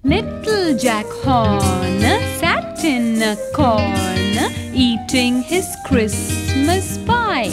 Little Jack Horner sat in a corner eating his Christmas pie.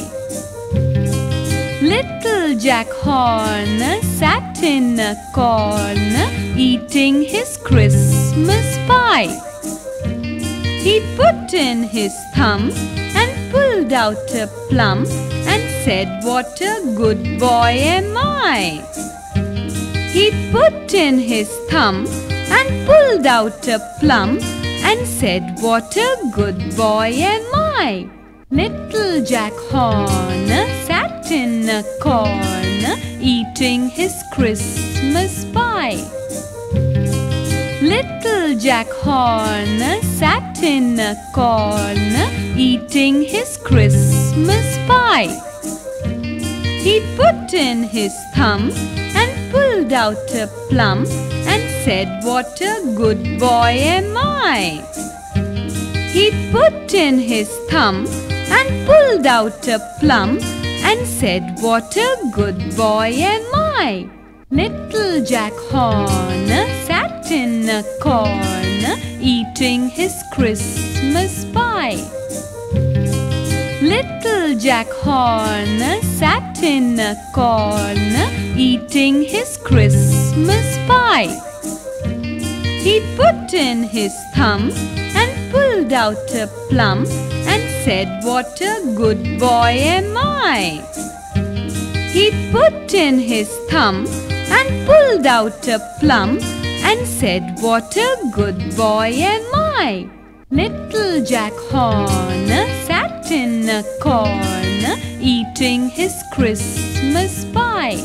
Little Jack Horner sat in a corner eating his Christmas pie. He put in his thumb and pulled out a plum and said, "What a good boy am I." He put in his thumb and pulled out a plum and said, "What a good boy am I." Little Jack Horner sat in a corner eating his Christmas pie. Little Jack Horner sat in a corner eating his Christmas pie. He put in his thumb and pulled out a plum and said, "What a good boy am I." He put in his thumb and pulled out a plum and said, "What a good boy am I." Little Jack Horner sat in a corner eating his Christmas pie. Little Jack Horner sat in a corner eating his Christmas pie. He put in his thumb and pulled out a plum and said, "What a good boy am I." He put in his thumb and pulled out a plum and said, "What a good boy am I." Little Jack Horner sat in a corner eating his Christmas pie.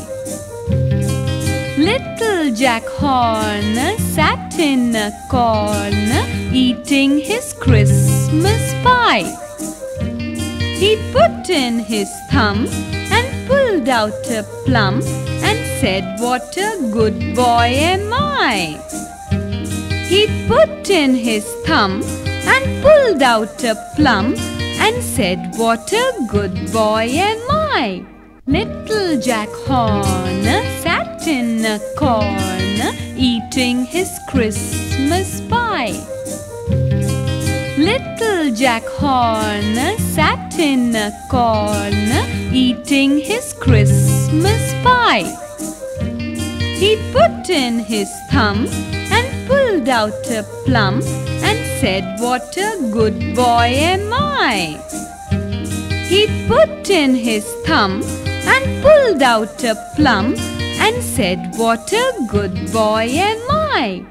Little Jack Horner sat in a corner eating his Christmas pie. He put in his thumb and pulled out a plum and said, "What a good boy am I." He put in his thumb and pulled out a plum and said, "What a good boy am I." Little Jack Horner sat in a corner eating his Christmas pie. Little Jack Horner sat in a corner eating his Christmas pie. He put in his thumb and pulled out a plum and said, "What a good boy am I." He put in his thumb and pulled out a plum and said, "What a good boy am I."